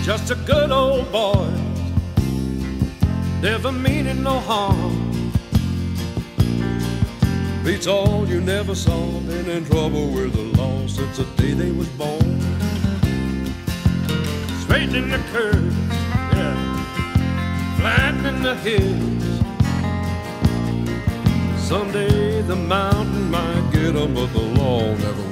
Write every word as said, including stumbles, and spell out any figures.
just a good old boy, never meaning no harm. Beats all you never saw, been in trouble with the law since the day they was born. Straightening the curves, yeah, flattening the hills. Someday the mountain might get 'em, but the law never